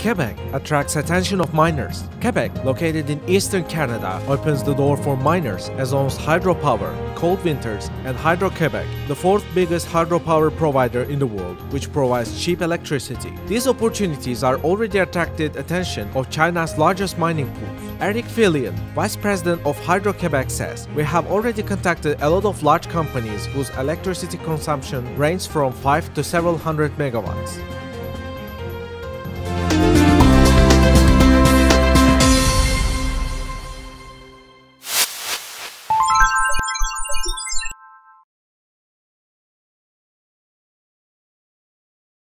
Quebec attracts attention of miners. Quebec, located in eastern Canada, opens the door for miners as owns hydropower, cold winters, and Hydro-Quebec, the fourth biggest hydropower provider in the world, which provides cheap electricity. These opportunities are already attracted attention of China's largest mining pools. Filion, Vice President of Hydro-Quebec, says, "We have already contacted a lot of large companies whose electricity consumption ranges from 5 to several hundred megawatts.